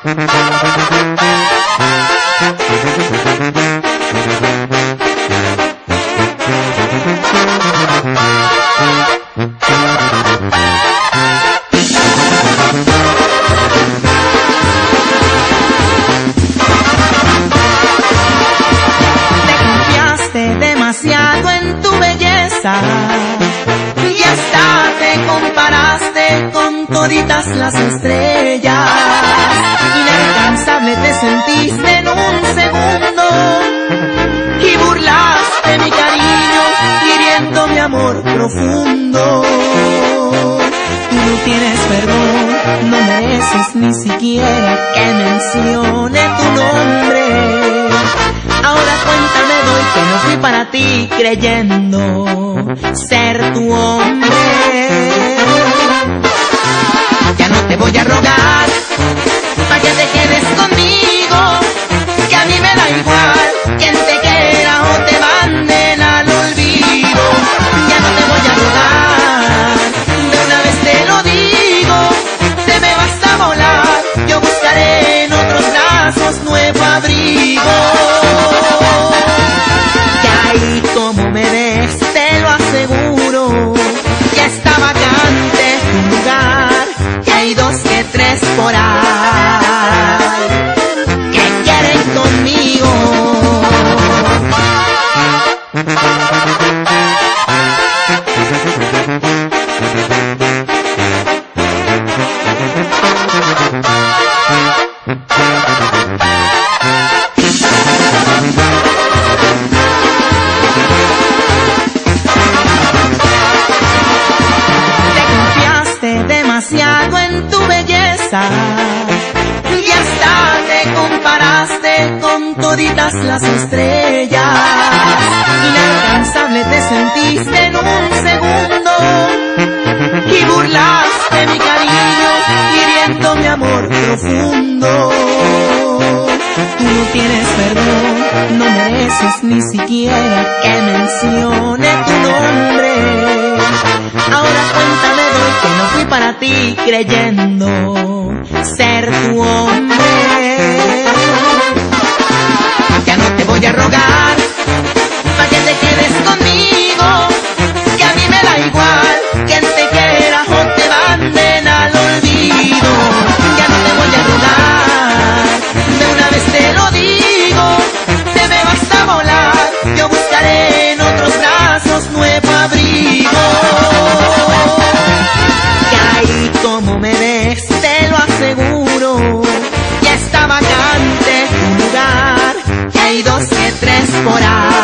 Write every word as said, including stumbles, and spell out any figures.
Demasiado en tu belleza y hasta te comparaste con toditas las estrellas. Inalcanzable te sentiste en un segundo y burlaste mi cariño hiriendo mi amor profundo. Tú no tienes perdón, no mereces ni siquiera que mencione tu nombre. Ahora cuéntame doy que no fui para ti creyendo ser tu hombre. Ya no te voy a rogar para que te quedes conmigo, que a mí me da igual quien te quiera o te manden al olvido. Ya no te voy a rogar, de una vez te lo digo, te me vas a volar, yo buscaré en otros brazos nuevo abrigo. Y como me ves, te lo aseguro, ya está vacante tu lugar, que hay dos que tres por ahí que quieren conmigo. Demasiado en tu belleza y hasta te comparaste con toditas las estrellas. Inalcanzable te sentiste en un segundo y burlaste mi cariño hiriendo mi amor profundo. Tú no tienes perdón, no mereces ni siquiera que mencione tu nombre. Ahora cuéntame doy que no fui para ti creyendo ser tu hombre. Ya no te voy a rogar para que te quedes conmigo, que a mí me da igual quien te quiera o te manden al olvido. Ya no te voy a rogar, de una vez te lo digo, te me vas a volar, yo buscaré en otros brazos nuevo abrigo. Y como me ves, te lo aseguro, ya está vacante tu lugar, que hay dos que tres por ahí